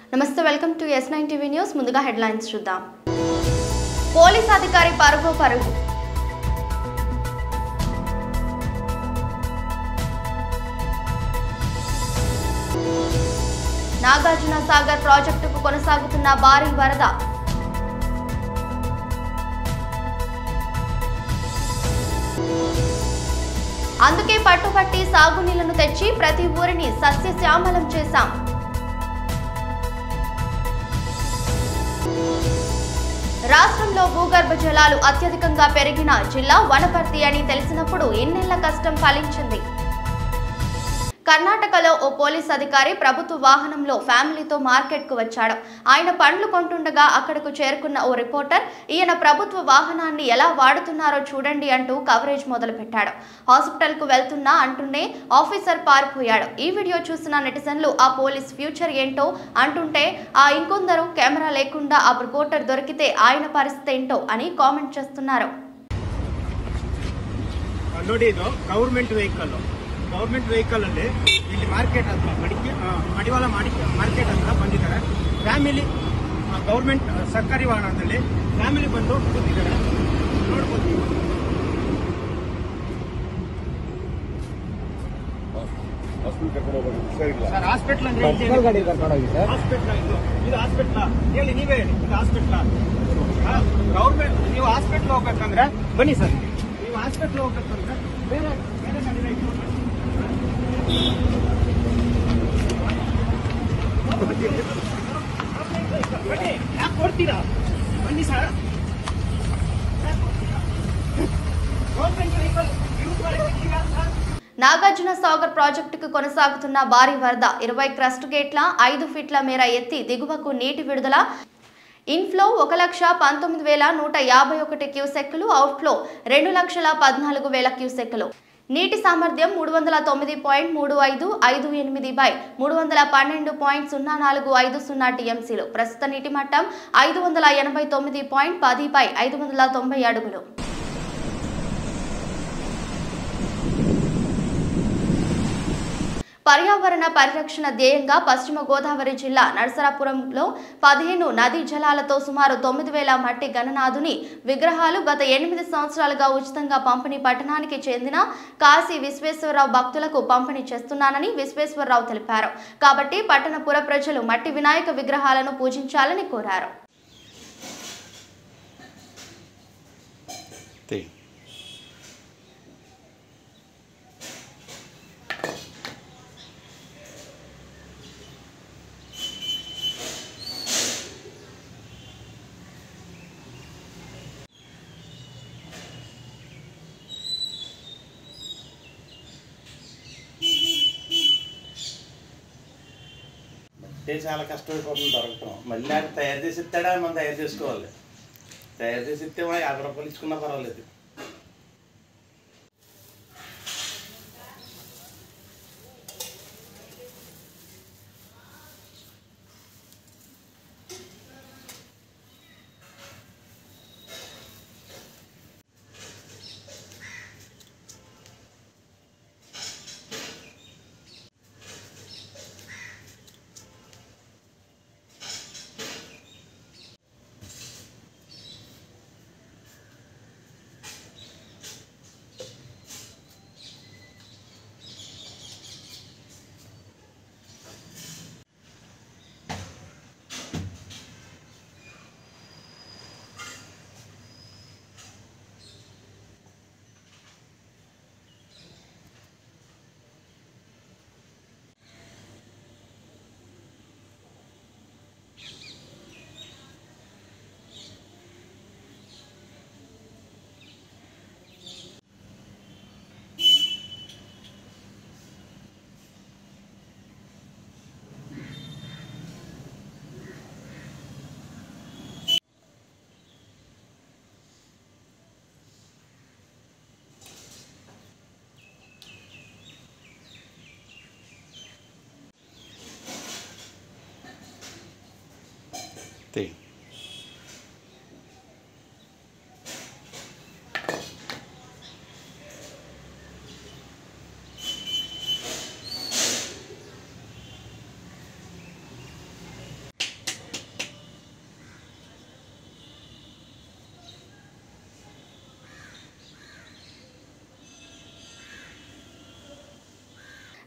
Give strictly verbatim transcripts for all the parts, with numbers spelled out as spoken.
నమస్తే welcome to S nine TV news ముందుగా headlines చూద్దాం పోలీస్ అధికారి పరుగు పరుగు నాగార్జున సాగర్ ప్రాజెక్టుకు కొనసాగుతున్న భారీ వరద అందుకే పట్టుబట్టి సాగునీళ్లను తెచ్చి ప్రతి ఊరిని సస్యశ్యామలం చేశాం రాష్ట్రంలో భూగర్భ జలాలు అత్యధికంగా పెరిగిన జిల్లా వనపర్తి అని తెలిసినప్పుడు ఎన్నేళ్ల కష్టం ఫలించింది కర్ణాటకలో ఓ పోలీస్ అధికారి ప్రభుత్వ వాహనంలో ఫ్యామిలీతో మార్కెట్కు వచ్చాడు. ఆయన పండ్లు కొంటుండగా అక్కడకు చేరుకున్న ఓ రిపోర్టర్ ఈయన ప్రభుత్వ వాహనాన్ని ఎలా వాడుతున్నారో చూడండి అంటూ కవరేజ్ మొదలుపెట్టాడు. హాస్పిటల్కు వెళ్తున్నా అంటూనే ఆఫీసర్ పారిపోయాడు. ఈ వీడియో చూసిన నెటిజన్లు ఆ పోలీస్ ఫ్యూచర్ ఏంటో అంటుంటే ఆ ఇంకొందరు కెమెరా లేకుండా ఆ రిపోర్టర్ దొరికితే ఆయన పరిస్థితి ఏంటో అని కామెంట్ చేస్తున్నారు. ಗೌರ್ಮೆಂಟ್ ವೆಹಿಕಲ್ ಅಲ್ಲಿ ಇಲ್ಲಿ ಮಾರ್ಕೆಟ್ ಹತ್ರ ಮಡಿಕೆ ಮಡಿವಾಳ ಮಾರ್ಕೆಟ್ ಹತ್ರ ಬಂದಿದ್ದಾರೆ. ಫ್ಯಾಮಿಲಿ ಗೌರ್ಮೆಂಟ್ ಸರ್ಕಾರಿ ವಾಹನದಲ್ಲಿ ಫ್ಯಾಮಿಲಿ ಬಂದು ಕೂತಿದ್ದಾರೆ ನೋಡ್ಬೋದು. ಸರ್ ಹಾಸ್ಪಿಟಲ್ ಅಂದ್ರೆ ಹಾಸ್ಪಿಟಲ್ ಇದು ಇದು ಹಾಸ್ಪಿಟಲ್ ಹೇಳಿ ನೀವೇ ಹೇಳಿ ಇದು ಹಾಸ್ಪಿಟಲ್ ಗೌರ್ಮೆಂಟ್. ನೀವು ಹಾಸ್ಪಿಟಲ್ ಹೋಗ್ಬೇಕಂದ್ರೆ ಬನ್ನಿ ಸರ್. ನೀವು ಹಾಸ್ಪಿಟಲ್ ಹೋಗ್ಬೇಕಂದ್ರೆ ಬೇರೆ ಬೇರೆ ಕಡೆ నాగార్జున సాగర్ ప్రాజెక్టుకు కొనసాగుతున్న భారీ వరద ఇరవై క్రస్ట్ గేట్ల ఐదు ఫీట్ల మేర ఎత్తి దిగువకు నీటి విడుదల. ఇన్ఫ్లో ఒక లక్ష పంతొమ్మిది వేల నూట యాభై ఒకటి క్యూసెక్కులు, అవుట్ఫ్లో రెండు లక్షల పద్నాలుగు వేల క్యూసెక్కులు. నీటి సామర్థ్యం మూడు వందల తొమ్మిది పాయింట్ మూడు ఐదు ఐదు ఎనిమిది బై మూడు వందల పన్నెండు పాయింట్ సున్నా నాలుగు ఐదు సున్నా టీఎంసీలు. ప్రస్తుత నీటి మట్టం ఐదు వందల ఎనభై తొమ్మిది పాయింట్ పది బై ఐదు వందల తొంభై అడుగులు. పర్యావరణ పరిరక్షణ ధ్యేయంగా పశ్చిమ గోదావరి జిల్లా నరసరాపురంలో పదిహేను నదీ జలాలతో సుమారు తొమ్మిది వేల మట్టి గణనాథుని విగ్రహాలు గత ఎనిమిది సంవత్సరాలుగా ఉచితంగా పంపిణీ పట్టణానికి చెందిన కాశీ విశ్వేశ్వరరావు భక్తులకు పంపిణీ చేస్తున్నానని విశ్వేశ్వరరావు తెలిపారు. కాబట్టి పట్టణ పుర ప్రజలు మట్టి వినాయక విగ్రహాలను పూజించాలని కోరారు. చాలా కష్టమైపోతుంది దొరకటం. మళ్ళీ అక్కడ తయారు చేసి ఇస్తాడా, మనం తయారు చేసుకోవాలి. తయారు చేసి ఇస్తే యాభై రూపాయలు ఇచ్చుకున్నా పర్వాలేదు. Tem.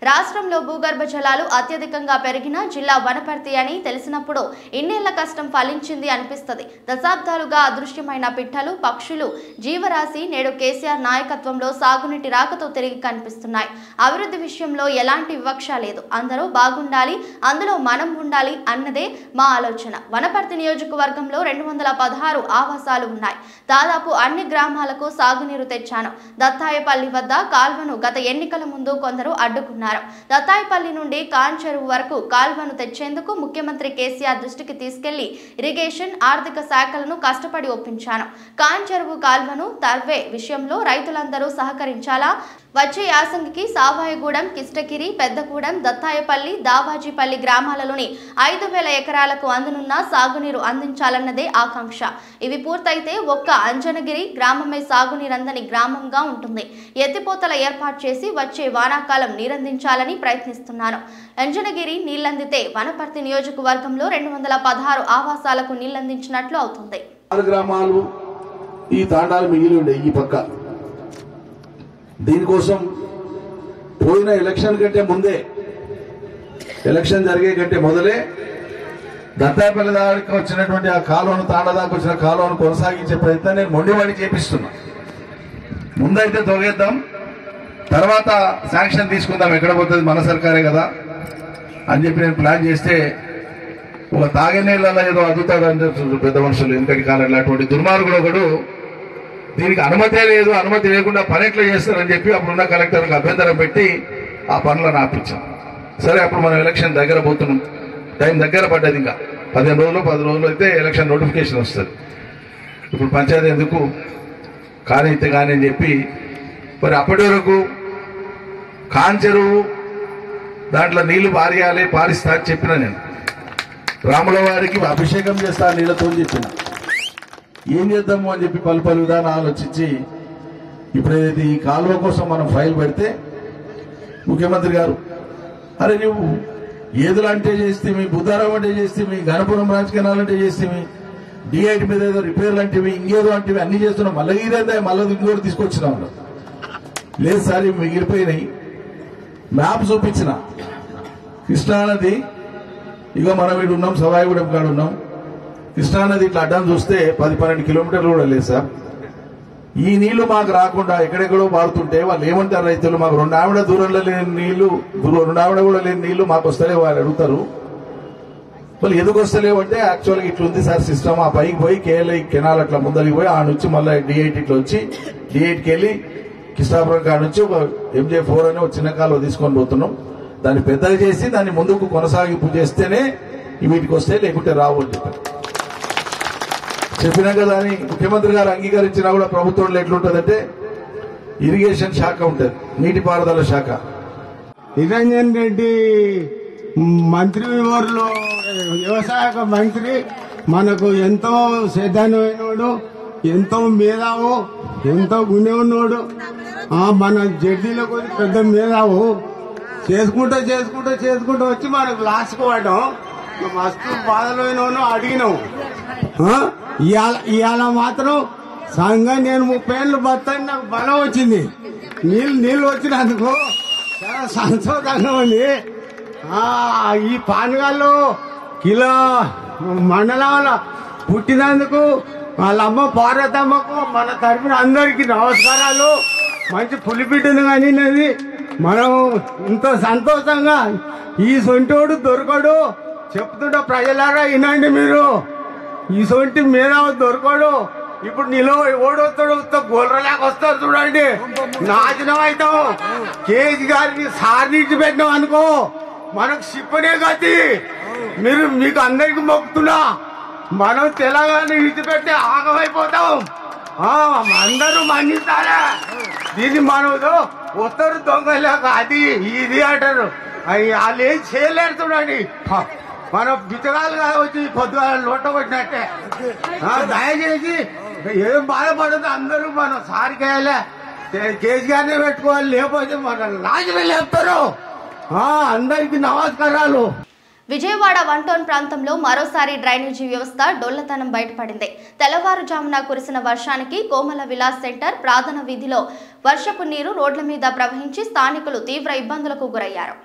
రాష్ట్రంలో భూగర్భ జలాలు అత్యధికంగా పెరిగిన జిల్లా వనపర్తి అని తెలిసినప్పుడు ఇన్నేళ్ల కష్టం ఫలించింది అనిపిస్తుంది. దశాబ్దాలుగా అదృశ్యమైన పిట్టలు, పక్షులు, జీవరాశి నేడు కేసీఆర్ నాయకత్వంలో సాగునీటి రాకతో తిరిగి కనిపిస్తున్నాయి. అభివృద్ధి విషయంలో ఎలాంటి వివక్ష లేదు. అందరూ బాగుండాలి, అందులో మనం ఉండాలి అన్నదే మా ఆలోచన. వనపర్తి నియోజకవర్గంలో రెండు వందల పదహారు ఆవాసాలు ఉన్నాయి. దాదాపు అన్ని గ్రామాలకు సాగునీరు తెచ్చాను. దత్తాయపల్లి వద్ద కాల్వను గత ఎన్నికల ముందు కొందరు అడ్డుకున్నారు. దత్తాయపల్లి నుండి కాంచెరువు వరకు కాల్వను తెచ్చేందుకు ముఖ్యమంత్రి కేసీఆర్ దృష్టికి తీసుకెళ్లి ఇరిగేషన్, ఆర్థిక శాఖలను కష్టపడి ఒప్పించాను. కాంచెరువు కాల్వను తర్వే విషయంలో రైతులందరూ సహకరించాలా? వచ్చే యాసంగికి సావాయగూడెం, కిష్టగిరి, పెద్దగూడెం, దత్తాయపల్లి, దావాజీపల్లి గ్రామాలలోని ఐదు వేల ఎకరాలకు అందనున్న సాగునీరు అందించాలన్నదే ఆకాంక్ష. ఇవి పూర్తయితే ఒక్క అంజనగిరి గ్రామమే సాగునీరందని గ్రామంగా ఉంటుంది. ఎత్తిపోతల ఏర్పాటు చేసి వచ్చే వానాకాలం నీరందించాలని ప్రయత్నిస్తున్నాను. అంజనగిరి నీళ్లందితే వనపర్తి నియోజకవర్గంలో రెండు వందల పదహారు ఆవాసాలకు నీళ్లందించినట్లు అవుతుంది. గ్రామాలు ఈ తాండాలు మిగిలి ఉండే ఈ పక్క దీనికోసం పోయిన ఎలక్షన్ కంటే ముందే, ఎలక్షన్ జరిగే కంటే మొదలే దత్తాయపల్లి దానికి వచ్చినటువంటి ఆ కాలువను, తాండా దాకా వచ్చిన కాలువను కొనసాగించే ప్రయత్నం నేను మొండివాడి చేపిస్తున్నా. ముందైతే తొగేద్దాం, తర్వాత శాంక్షన్ తీసుకుందాం, ఎక్కడ పోతుంది మన సర్కారే కదా అని చెప్పి నేను ప్లాన్ చేస్తే ఒక తాగే నీళ్ళలో ఏదో అద్దుతాడు అంటే పెద్ద మనుషులు ఇంతటి కాలంలో అటువంటి దుర్మార్గుడు ఒకడు దీనికి అనుమతే లేదు, అనుమతి లేకుండా పని ఎట్లా చేస్తారని చెప్పి అప్పుడున్న కలెక్టర్కి అభ్యంతరం పెట్టి ఆ పనులను ఆపించాం. సరే, అప్పుడు మనం ఎలక్షన్ దగ్గర పోతున్నాం, టైం దగ్గర పడ్డది, ఇంకా పదిహేను రోజులు పది రోజులు అయితే ఎలక్షన్ నోటిఫికేషన్ వస్తుంది. ఇప్పుడు పంచాయతీ ఎందుకు కానీ అయితే కానీ అని చెప్పి మరి అప్పటి వరకు కాంచెరువు దాంట్లో నీళ్లు పారేయాలి, పారిస్తా అని చెప్పిన నేను రాముల వారికి అభిషేకం చేస్తా నీళ్లతో చెప్పిన. ఏం చేద్దాము అని చెప్పి పలు పలు విధానం ఆలోచించి ఇప్పుడు ఏదైతే ఈ కాలువ కోసం మనం ఫైల్ పెడితే ముఖ్యమంత్రి గారు, అరే నువ్వు ఏదులు అంటే చేస్తేమి, బుద్ధారాం అంటే చేస్తేమి, గణపురం బ్రాంచ్ కెనాల్ అంటే చేస్తేమి, డిఐటి మీద ఏదో రిపేర్లు అంటేవి, ఇంకేదో అంటేవి అన్ని చేస్తున్నాం. మళ్ళీ ఇదేందా మళ్ళీ ఇంకోటి తీసుకొచ్చినాం. లేదు సార్ ఇవి మిగిలిపోయినాయి. మ్యాప్ చూపించిన కృష్ణానది, ఇగో మనం ఇటు ఉన్నాం, సవాయిగూడెం కాడ ఉన్నాం. కృష్ణానది ఇట్లా అడ్డం చూస్తే పది పన్నెండు కిలోమీటర్లు కూడా లేదు సార్. ఈ నీళ్లు మాకు రాకుండా ఎక్కడెక్కడో పారుతుంటే వాళ్ళు ఏమంటారు రైతులు, మాకు రెండు ఆవిడ దూరంలో లేని నీళ్లు, రెండు ఆవిడ కూడా లేని నీళ్లు మాకు వస్తలేవు వాళ్ళు అడుగుతారు. వాళ్ళు ఎందుకు వస్తలేవు అంటే యాక్చువల్గా ఇట్లుంది సార్ సిస్టమ్. ఆ పైకి పోయి కేఎల్ఐ కెనాల్ అట్లా ముందరికి పోయి ఆ నుంచి మళ్ళీ డిఐటి ఇట్లా వచ్చి డిఐటికి వెళ్ళి కృష్ణాపురం కాడ నుంచి ఒక ఎంజే ఫోర్ అని ఒక చిన్న కాలువ తీసుకొని పోతున్నాం. దాన్ని పెద్దగా చేసి దాన్ని ముందుకు కొనసాగింపు చేస్తేనే వీటికి వస్తే, లేకుంటే రావు అని చెప్పారు. చెప్పినా కదా అని ముఖ్యమంత్రి గారు అంగీకరించినా కూడా ప్రభుత్వంలో ఎట్లుంటుందంటే ఇరిగేషన్ శాఖ ఉంటుంది, నీటిపారుదల శాఖ. నిరంజన్ రెడ్డి మంత్రి ఊర్లో వ్యవసాయ మంత్రి మనకు ఎంతో శ్రద్ధనమైనవాడు, ఎంతో మేధావు, ఎంతో గుణే ఉన్నవాడు. మన జడ్డీలకు పెద్ద మేధావు. చేసుకుంటూ చేసుకుంటూ చేసుకుంటూ వచ్చి మనకు లాస్ట్కు పడ్డాం. మస్తు బాధలోనూ అడిగినాం. ఇవాళ ఇవాళ మాత్రం సంఘం నేను ముప్పై ఏళ్ళు బతాను, నాకు బలం వచ్చింది. నీళ్ళు నీళ్ళు వచ్చినందుకు చాలా సంతోషంగా ఉంది. ఈ పానగాళ్ళు కిలో మండలంలో పుట్టినందుకు వాళ్ళమ్మ పార్వతమ్మకు మన తరఫున అందరికీ నమస్కారాలు. మంచి పులిపిట్టును కానిది. మనం ఇంత సంతోషంగా ఈ సొంటోడు దొరకడు చెప్తుంటే ప్రజలారా వినండి మీరు. ఈ సొంటి మీద దొరకడు. ఇప్పుడు నిలో ఓడొస్తాడు, గోల్రలేక వస్తారు చూడండి. నాశనం అవుతాం. కేజీ గారిని సార్నిచ్చి పెట్టినాం అనుకో మనకు సిప్పనే గతి. మీరు మీకు అందరికి మొక్కుతున్నా, మనం తెలంగాణ విడిచిపెట్టి ఆగమైపోతాం. అందరూ మన్నిస్తారా? దీన్ని మనం వస్తారు దొంగలేక అది ఇది అంటారు. వాళ్ళు ఏం చేయలేరు చూడండి. మనం బిచ్చగాలుగా వచ్చి పొద్దుగా లోట కొట్టినట్టే. దయచేసి ఏం బాధపడదు అందరూ మనం సారికేయాలే, కేసీఆర్నే పెట్టుకోవాలి, లేకపోతే మన రాజునే లేపుతారు. అందరికి నమస్కారాలు. విజయవాడ వన్ టౌన్ ప్రాంతంలో మరోసారి డ్రైనేజీ వ్యవస్థ డొల్లతనం బయటపడింది. తెల్లవారుజామున కురిసిన వర్షానికి కోమల విలాస్ సెంటర్ ప్రార్థన వీధిలో వర్షపు నీరు రోడ్ల మీద ప్రవహించి స్థానికులు తీవ్ర ఇబ్బందులకు గురయ్యారు.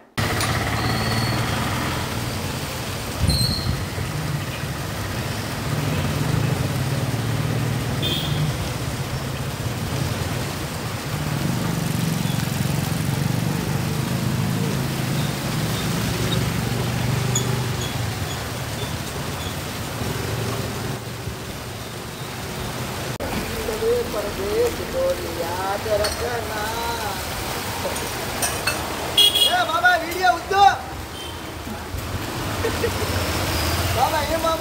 बाबा वीडियो उद्दो बाबा ये बाबा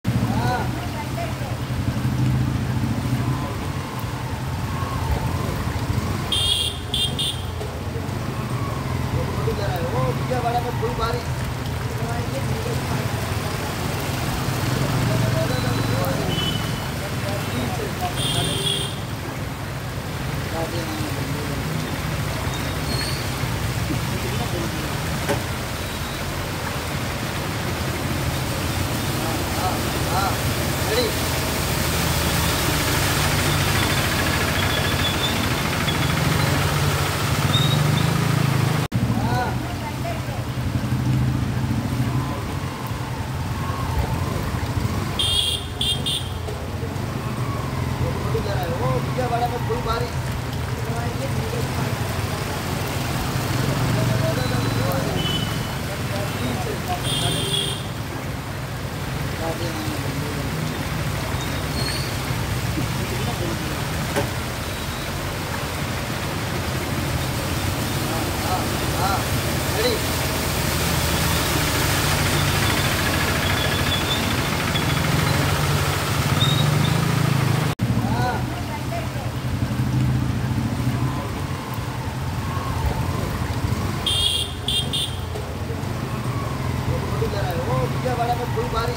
वो विजयवाड़ा में फुल बारिश विजयवाड़ा में फुल बारिश विजयवाड़ा में फुल बारिश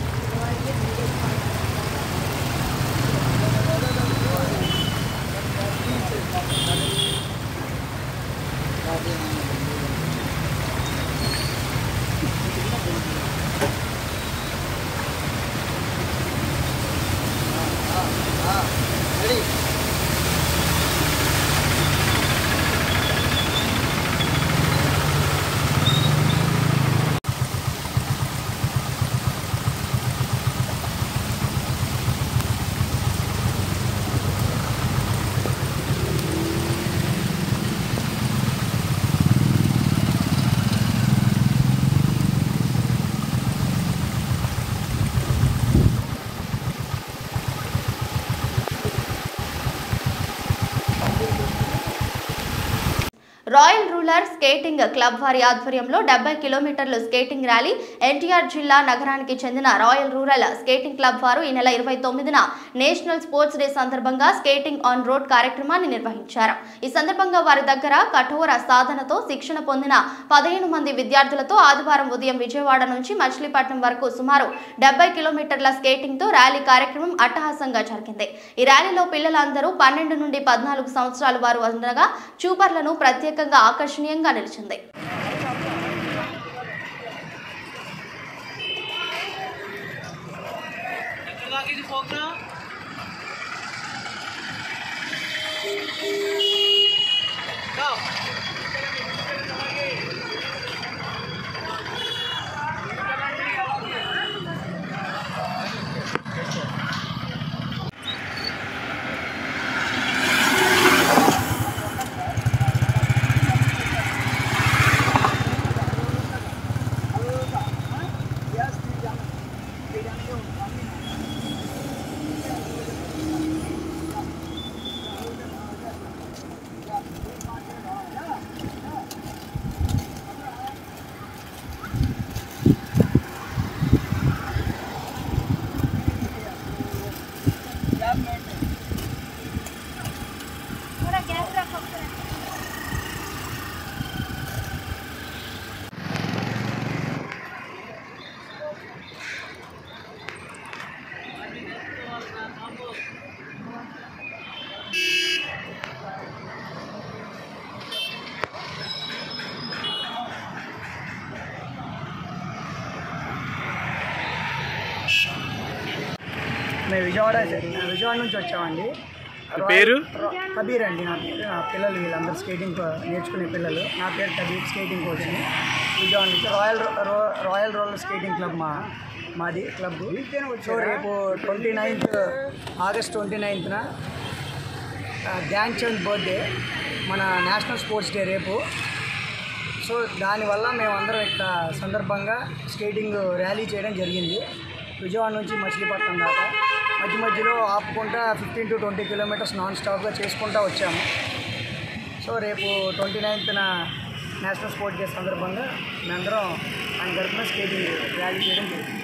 రాయల్ రూరల్ స్కేటింగ్ క్లబ్ వారి ఆధ్వర్యంలో డెబ్బై కిలోమీటర్లు స్కేటింగ్ ర్యాలీ ఎన్టీఆర్ జిల్లా నగరానికి చెందిన రాయల్ రూరల్ స్కేటింగ్ క్లబ్ వారు ఈ నెల ఇరవై తొమ్మిదిన నేషనల్ స్పోర్ట్స్ డే సందర్భంగా స్కేటింగ్ ఆన్ రోడ్ కార్యక్రమాన్ని నిర్వహించారు. ఈ సందర్భంగా వారి దగ్గర కఠోర సాధనతో శిక్షణ పొందిన పదిహేను మంది విద్యార్థులతో ఆదివారం ఉదయం విజయవాడ నుంచి మచిలీపట్నం వరకు సుమారు డెబ్బై కిలోమీటర్ల స్కేటింగ్ తో ర్యాలీ కార్యక్రమం అట్టహాసంగా జరిగింది. ఈ ర్యాలీలో పిల్లలందరూ పన్నెండు నుండి పద్నాలుగు సంవత్సరాల వారు ఉండగా చూపర్లను ప్రత్యేక ఆకర్షణీయంగా నిలిచింది. మేము విజయవాడ విజయవాడ నుంచి వచ్చామండి. పేరు కబీర్ అండి. నా పేరు నా పిల్లలు వీళ్ళందరూ స్కేటింగ్ నేర్చుకునే పిల్లలు. నా పేరు కబీర్, స్కేటింగ్ కోచ్ని. విజయవాడ నుంచి royal royal roller skating club మా మాది క్లబ్. సో రేపు ట్వంటీ నైన్త్ ఆగస్ట్ ట్వంటీ నైన్త్న ధ్యాన్ చంద్ బర్త్డే, మన నేషనల్ స్పోర్ట్స్ డే రేపు. సో దానివల్ల మేమందరం ఇక్కడ సందర్భంగా స్కేటింగ్ ర్యాలీ చేయడం జరిగింది. విజయవాడ నుంచి మచిలీపట్నం దాకా మధ్య మధ్యలో ఆపుకుంటా fifteen to twenty kilometres non స్టాప్గా చేసుకుంటూ వచ్చాము. సో రేపు ట్వంటీ నైన్త్న నేషనల్ స్పోర్ట్స్ డే సందర్భంగా మేమందరం ఆయన తరఫున స్కేటింగ్ ర్యాలీ చేయడం జరిగింది.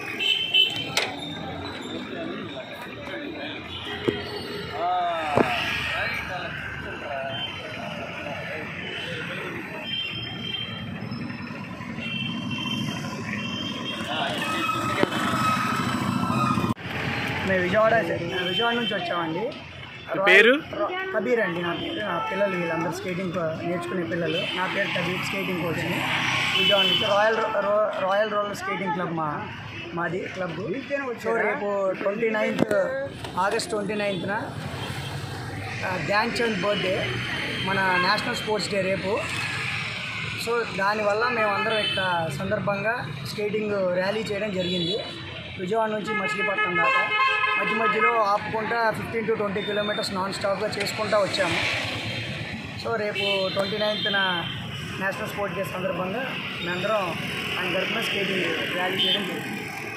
మేము విజయవాడ విజయవాడ నుంచి వచ్చామండి. పేరు కబీర్ అండి. నా పేరు నా పిల్లలు వీళ్ళందరూ స్కేటింగ్ నేర్చుకునే పిల్లలు. నా పేరు కబీర్, స్కేటింగ్ కోచ్ని. విజయవాడ నుంచి royal royal roller skating club మా మాది క్లబ్. సో రేపు ట్వంటీ నైన్త్ ఆగస్ట్ ట్వంటీ నైన్త్న ధ్యాన్ చంద్ బర్త్డే, మన నేషనల్ స్పోర్ట్స్ డే రేపు. సో దానివల్ల మేమందరం ఇక్కడ సందర్భంగా స్కేటింగ్ ర్యాలీ చేయడం జరిగింది. విజయవాడ నుంచి మచిలీపట్నం దాకా మధ్య మధ్యలో ఆపుకుంటా fifteen to twenty kilometres non స్టాప్గా చేసుకుంటూ వచ్చాము. సో రేపు ట్వంటీ నైన్త్న నేషనల్ స్పోర్ట్స్ డే సందర్భంగా మేమందరం ఆయన తరఫున స్కేటింగ్ ర్యాలీ చేయడం జరిగింది.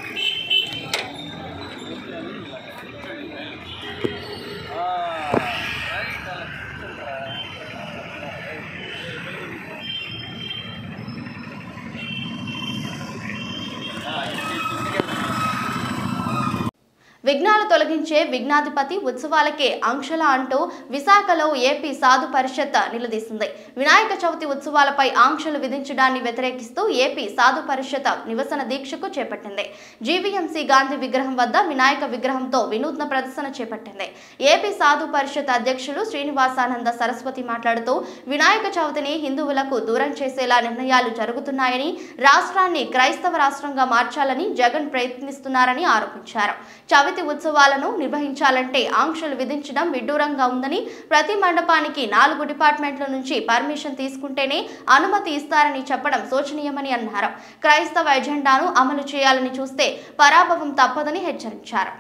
విఘ్నాలు తొలగించే విఘ్నాధిపతి ఉత్సవాలకే ఆంక్షల అంటూ విశాఖలో ఏపీ సాధు పరిషత్ నిలదీసింది. వినాయక చవితి ఉత్సవాలపై ఆంక్షలు విధించడాన్ని వ్యతిరేకిస్తూ ఏపీ సాధు పరిషత్ నివసన దీక్షకు చేపట్టింది. జీవీఎంసీ గాంధీ విగ్రహం వద్ద వినాయక విగ్రహంతో వినూత్న ప్రదర్శన చేపట్టింది. ఏపీ సాధు పరిషత్ అధ్యక్షులు శ్రీనివాసానంద సరస్వతి మాట్లాడుతూ వినాయక చవితిని హిందువులకు దూరం చేసేలా నిర్ణయాలు జరుగుతున్నాయని, రాష్ట్రాన్ని క్రైస్తవ రాష్ట్రంగా మార్చాలని జగన్ ప్రయత్నిస్తున్నారని ఆరోపించారు. చవితి ఉత్సవాలను నిర్వహించాలంటే ఆంక్షలు విధించడం విడ్డూరంగా ఉందని, ప్రతి మండపానికి నాలుగు డిపార్ట్మెంట్ల నుంచి పర్మిషన్ తీసుకుంటేనే అనుమతి ఇస్తారని చెప్పడం శోచనీయమని అన్నారు. క్రైస్తవ ఎజెండాను అమలు చేయాలని చూస్తే పరాభవం తప్పదని హెచ్చరించారు.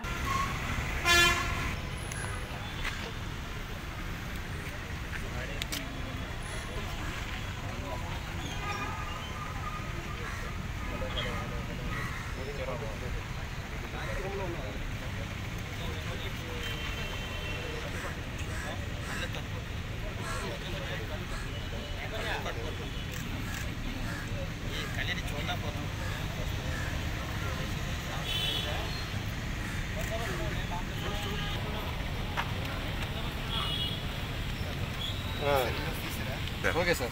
ओके सर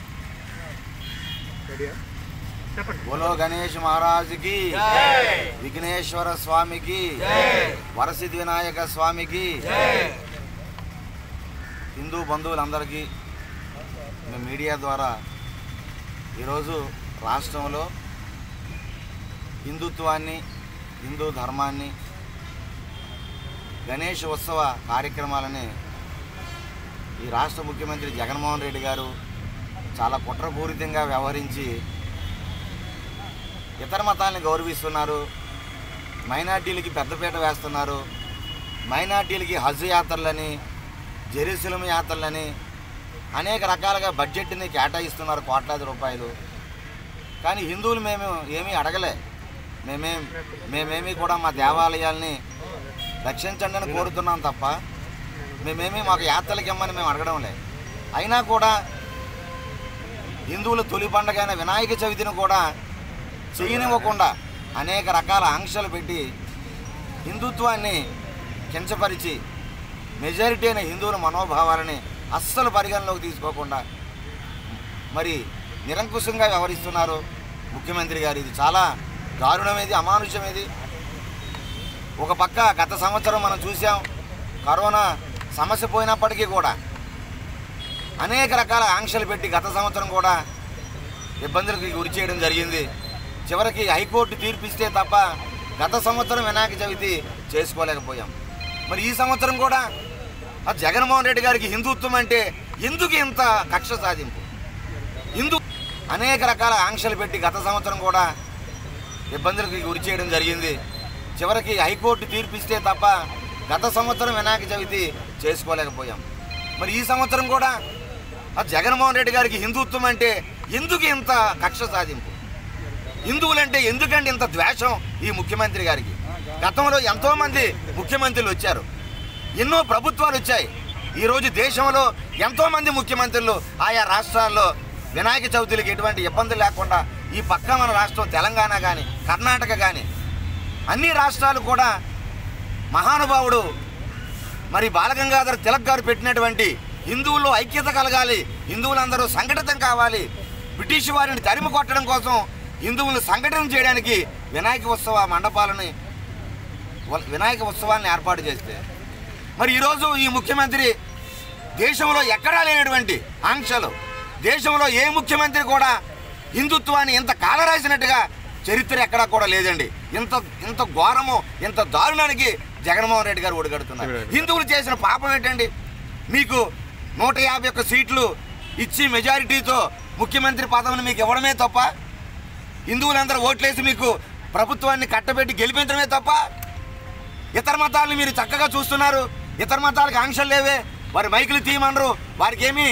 बोलो गणेश महाराज की विघ्नेश्वर स्वामी की वरसिद्धि विनायक स्वामी की हिंदू बंधुవులందరికీ మేము మీడియా ద్వారా ఈరోజు రాష్ట్రంలో హిందుత్వాన్ని, హిందూ ధర్మాన్ని, గణేష్ ఉత్సవ కార్యక్రమాలని ఈ రాష్ట్ర ముఖ్యమంత్రి జగన్మోహన్ రెడ్డి గారు చాలా కుట్రపూరితంగా వ్యవహరించి ఇతర మతాలను గౌరవిస్తున్నారు, మైనార్టీలకి పెద్దపీట వేస్తున్నారు, మైనార్టీలకి హజ్ యాత్రలని, జెరూసలేం యాత్రలని అనేక రకాలుగా బడ్జెట్ని కేటాయిస్తున్నారు కోట్లాది రూపాయలు. కానీ హిందువులు మేము ఏమీ అడగలే, మేమేం మేమేమీ కూడా మా దేవాలయాల్ని రక్షించండి అని కోరుతున్నాం తప్ప మేమేమీ మాకు యాత్రలకి ఇమ్మని మేము అడగడం లే. అయినా కూడా హిందువుల తొలి పండుగ అయిన వినాయక చవితిని కూడా చేయనివ్వకుండా అనేక రకాల ఆంక్షలు పెట్టి హిందుత్వాన్ని కించపరిచి మెజారిటీ అయిన హిందువుల మనోభావాలని అస్సలు పరిగణలోకి తీసుకోకుండా మరి నిరంకుశంగా వ్యవహరిస్తున్నారు ముఖ్యమంత్రి గారు. ఇది చాలా దారుణమేది, అమానుష్యమేది. ఒక పక్క గత సంవత్సరం మనం చూసాం, కరోనా సమస్య పోయినప్పటికీ కూడా అనేక రకాల ఆంక్షలు పెట్టి గత సంవత్సరం కూడా ఇబ్బందులకు గురి చేయడం జరిగింది. చివరికి హైకోర్టు తీర్పిస్తే తప్ప గత సంవత్సరం వినాయక చవితి చేసుకోలేకపోయాం. మరి ఈ సంవత్సరం కూడా ఆ జగన్మోహన్ రెడ్డి గారికి హిందుత్వం అంటే ఎందుకు ఇంత కక్ష సాధింపు? హిందూ అనేక రకాల ఆంక్షలు పెట్టి గత సంవత్సరం కూడా ఇబ్బందులకు గురి చేయడం జరిగింది. చివరికి హైకోర్టు తీర్పిస్తే తప్ప గత సంవత్సరం వినాయక చవితి చేసుకోలేకపోయాం. మరి ఈ సంవత్సరం కూడా ఆ జగన్మోహన్ రెడ్డి గారికి హిందుత్వం అంటే ఎందుకు ఇంత కక్ష సాధింపు? హిందువులంటే ఎందుకంటే ఇంత ద్వేషం ఈ ముఖ్యమంత్రి గారికి? గతంలో ఎంతోమంది ముఖ్యమంత్రులు వచ్చారు, ఎన్నో ప్రభుత్వాలు వచ్చాయి. ఈరోజు దేశంలో ఎంతోమంది ముఖ్యమంత్రులు ఆయా రాష్ట్రాల్లో వినాయక చవితులకి ఎటువంటి ఇబ్బందులు లేకుండా ఈ పక్క మన రాష్ట్రం తెలంగాణ కానీ కర్ణాటక కానీ అన్ని రాష్ట్రాలు కూడా మహానుభావుడు మరి బాలగంగాధర తిలక్ గారు పెట్టినటువంటి హిందువుల్లో ఐక్యత కలగాలి, హిందువులందరూ సంఘటితం కావాలి, బ్రిటిష్ వారిని తరిమి కొట్టడం కోసం హిందువులను సంఘటన చేయడానికి వినాయక ఉత్సవ మండపాలని వినాయక ఉత్సవాన్ని ఏర్పాటు చేస్తే మరి ఈరోజు ఈ ముఖ్యమంత్రి దేశంలో ఎక్కడా లేనటువంటి ఆంక్షలు, దేశంలో ఏ ముఖ్యమంత్రి కూడా హిందుత్వాన్ని ఇంత కాలరాసినట్టుగా చరిత్ర ఎక్కడా కూడా లేదండి. ఇంత ఇంత ఘోరము ఇంత దారుణానికి జగన్మోహన్ రెడ్డి గారు ఒడిగడుతున్నారు. హిందువులు చేసిన పాపం ఏంటండి? మీకు నూట యాభై ఒక్క సీట్లు ఇచ్చి మెజారిటీతో ముఖ్యమంత్రి పదవిని మీకు ఇవ్వడమే తప్ప, హిందువులందరూ ఓట్లేసి మీకు ప్రభుత్వాన్ని కట్టబెట్టి గెలిపించడమే తప్ప, ఇతర మతాలను మీరు చక్కగా చూస్తున్నారు. ఇతర మతాలకు ఆంక్షలు లేవే, వారి మైకులు తీయమనరు, వారికి ఏమి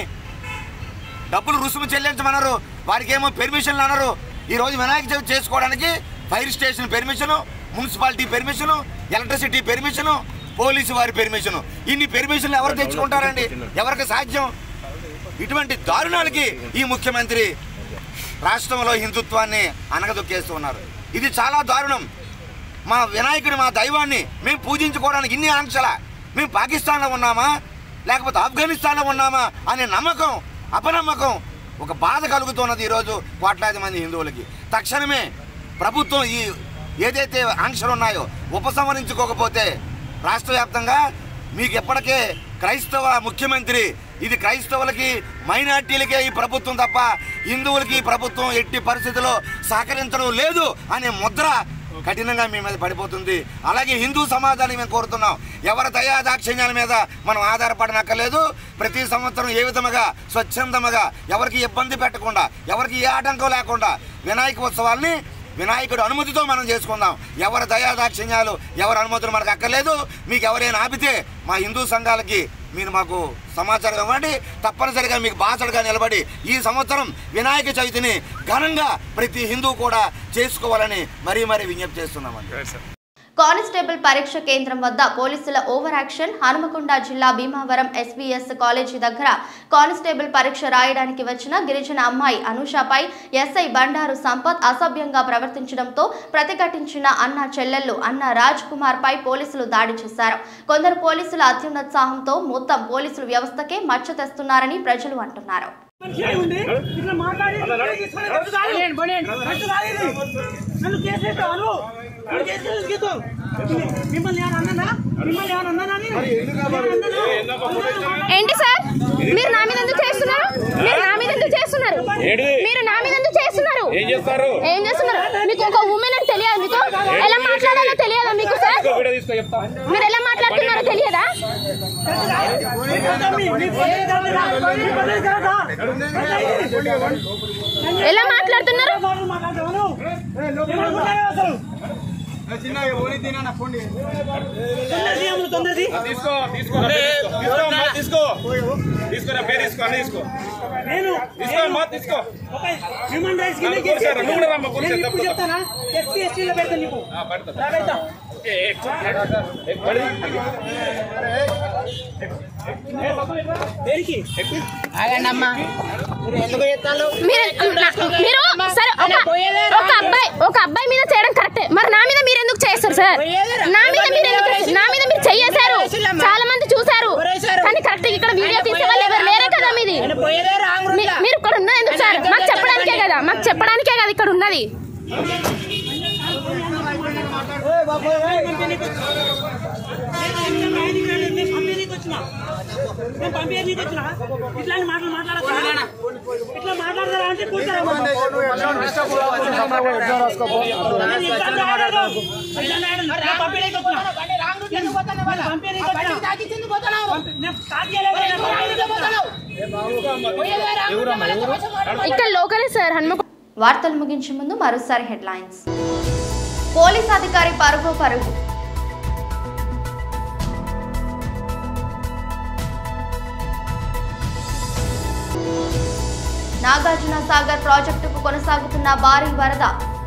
డబ్బులు రుసుము చెల్లించమన్నారు, వారికి ఏమో పెర్మిషన్లు అనరు. ఈరోజు వినాయక చవితి చేసుకోవడానికి fire station permission, municipality permission, electricity permission, police వారి పెర్మిషను, ఇన్ని పెర్మిషన్లు ఎవరు తెచ్చుకుంటారండి? ఎవరికి సాధ్యం? ఇటువంటి దారుణాలకి ఈ ముఖ్యమంత్రి రాష్ట్రంలో హిందుత్వాన్ని అనగదొక్కేస్తున్నారు. ఇది చాలా దారుణం. మా వినాయకుడి మా దైవాన్ని మేము పూజించుకోవడానికి ఇన్ని ఆంక్షల? మేము పాకిస్తాన్లో ఉన్నామా లేకపోతే ఆఫ్ఘనిస్తాన్లో ఉన్నామా అనే నమ్మకం, అపనమ్మకం, ఒక బాధ కలుగుతున్నది ఈరోజు కోట్లాది మంది హిందువులకి. తక్షణమే ప్రభుత్వం ఈ ఏదైతే ఆంక్షలు ఉన్నాయో ఉపసంహరించుకోకపోతే రాష్ట్ర వ్యాప్తంగా మీకు ఎప్పటికే క్రైస్తవ ముఖ్యమంత్రి, ఇది క్రైస్తవులకి మైనార్టీలకే ఈ ప్రభుత్వం తప్ప హిందువులకి ఈ ప్రభుత్వం ఎట్టి పరిస్థితుల్లో సహకరించడం లేదు అనే ముద్ర కఠినంగా మీ మీద పడిపోతుంది. అలాగే హిందూ సమాజాన్ని మేము కోరుతున్నాం, ఎవరి దయా దాక్షిణ్యాల మీద మనం ఆధారపడనక్కర్లేదు. ప్రతి సంవత్సరం ఏ విధముగా స్వచ్ఛందముగా ఎవరికి ఇబ్బంది పెట్టకుండా, ఎవరికి ఏ ఆటంకం లేకుండా వినాయక ఉత్సవాల్ని వినాయకుడు అనుమతితో మనం చేసుకుందాం. ఎవరి దయా దాక్షిణ్యాలు ఎవరి అనుమతులు మనకు అక్కర్లేదు. మీకు ఎవరైనా ఆపితే మా హిందూ సంఘాలకి మీరు మాకు సమాచారం ఇవ్వండి, తప్పనిసరిగా మీకు బాసడగా నిలబడి ఈ సంవత్సరం వినాయక చవితిని ఘనంగా ప్రతి హిందూ కూడా చేసుకోవాలని మరీ మరీ విజ్ఞప్తి చేస్తున్నామండి. కానిస్టేబుల్ పరీక్ష కేంద్రం వద్ద పోలీసుల ఓవర్ యాక్షన్. హనుమకొండ జిల్లా భీమావరం ఎస్బీఎస్ కాలేజీ దగ్గర కానిస్టేబుల్ పరీక్ష రాయడానికి వచ్చిన గిరిజన అమ్మాయి అనూషపై ఎస్ఐ బండారు సంపత్ అసభ్యంగా ప్రవర్తించడంతో ప్రతిఘటించిన అన్న చెల్లెళ్లు అన్న రాజ్ కుమార్ పై పోలీసులు దాడి చేశారు. కొందరు పోలీసుల అత్యున్నోత్సాహంతో మొత్తం పోలీసుల వ్యవస్థకే మచ్చ తెస్తున్నారని ప్రజలు అంటున్నారు. ఏంటి సార్ మీరు నా మీద ఎందుకు చేస్తున్నారు? మీరు నా మీద ఎందుకు చేస్తున్నారు? మీరు నా మీద ఎందుకు చేస్తున్నారు? ఏం చేస్తున్నారు? మీకు ఒక ఉమెన్ అని తెలియదు? మీకు ఎలా మాట్లాడాలో తెలియదా మీకు? సార్ మీరు ఎలా మాట్లాడుతున్నారో తెలియదా? ఎలా మాట్లాడుతున్నారు? హ్యూమన్ రైట్స్ చెప్తానా? ఎస్సీ ఎస్టీలో పెడతా నీకు ఒక అబ్బాయి ఒక అబ్బాయి మీద చేయడం కరెక్టే, మరి నా మీద మీరు ఎందుకు చేస్తారు సార్? నా మీద మీరు నా మీద మీరు చెయ్యేశారు, చాలా మంది చూసారు, కానీ కరెక్ట్ ఇక్కడ వీడియో తీసే వాళ్ళు ఎవరు లేరే కదా. మీది మీరు ఇక్కడ ఉన్నది ఎందుకు సార్? మాకు చెప్పడానికే కదా, మాకు చెప్పడానికే కదా ఇక్కడ ఉన్నది. ఇట్లా మాటలు మాట్లాడతారా? ఇట్లా మాట్లాడతారా అంటే కూర్చోరా ఇక్కడ లోకలే సార్ హన్మకొండ. వార్తలు ముగించే ముందు మరోసారి హెడ్లైన్స్. పోలీస్ అధికారి పరుగు పరుగు నాగార్జున సాగర్ ప్రాజెక్టుకు కొనసాగుతున్న భారీ వరద.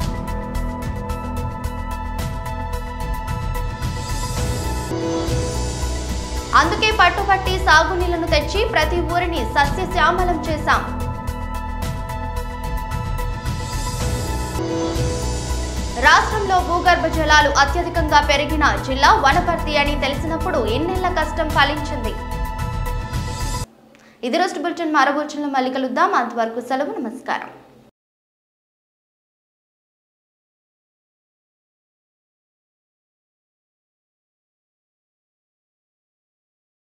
అందుకే పట్టుబట్టి సాగునీళ్లను తెచ్చి ప్రతి ఊరిని సస్యశ్యామలం చేశాం. రాష్ట్రంలో భూగర్భ జలాలు అత్యధికంగా పెరిగిన జిల్లా వనపర్తి అని తెలిసినప్పుడు ఎన్నేళ్ల కష్టం ఫలించింది. ఇది రోజు బులెటిన్. మరో బులెటిన్లో మళ్ళీ కలుద్దాం. అంతవరకు సెలవు. నమస్కారం.